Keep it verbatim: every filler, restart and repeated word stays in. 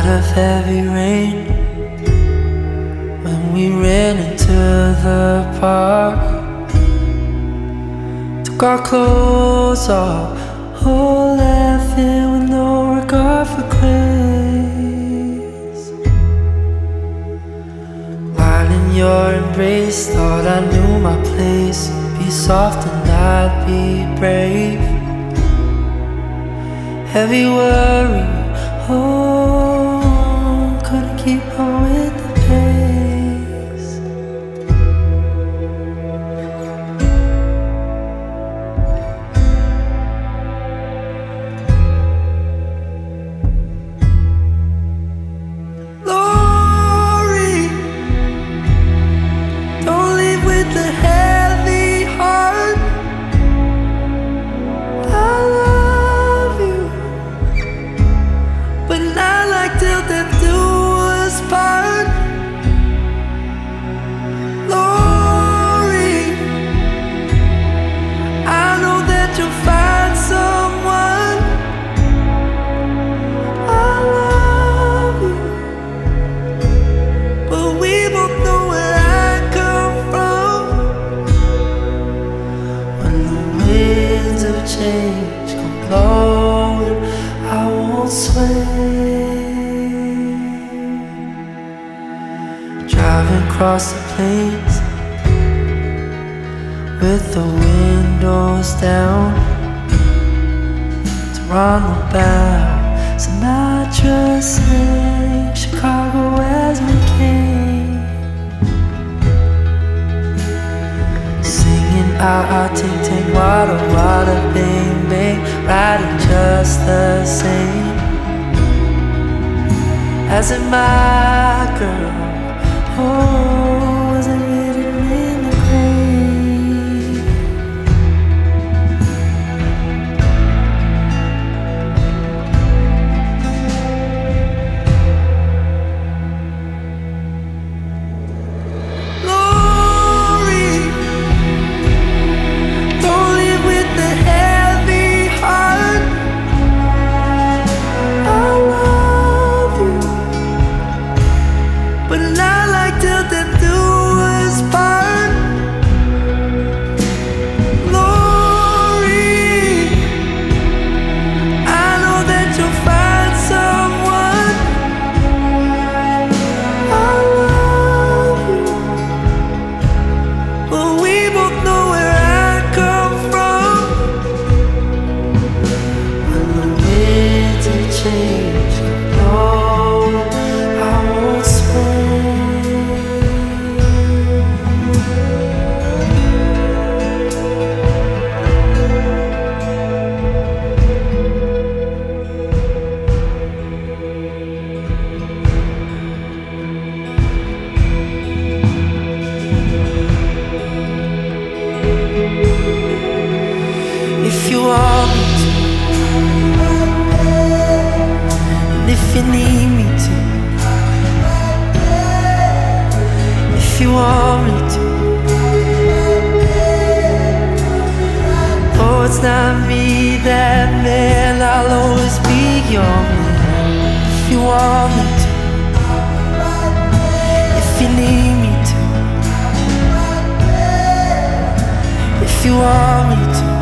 of heavy rain, when we ran into the park, took our clothes off, all laughing with no regard for grace. While in your embrace, thought I knew my place. Be soft and I'd be brave. Heavy worry, oh, couldn't keep on with the pace. Laury, don't leave with the heavy heart. I love you, but not like till death do us part. Laury, I know that you'll find someone. I love you, but we both know where I come from. When the winds of change come blowing, I won't sway. Driving across the plains with the windows down, Toronto bound. Sinatra sang Chicago as we came, singing ah ah ting ting walla walla bang bang, riding just the same as in my girl. Oh, was it written in the grave? Laury, don't leave with the heavy heart. I love you, but not like till death do us part. Laury, I know that you'll find someone. I love you, but we both know where I come from. When the winds of change blow, I won't sway. If you want me to, and if you need me to, if you want me to, oh, it's not me, that man, I'll always be your man. If you want me to, if you need me to, if you want me to,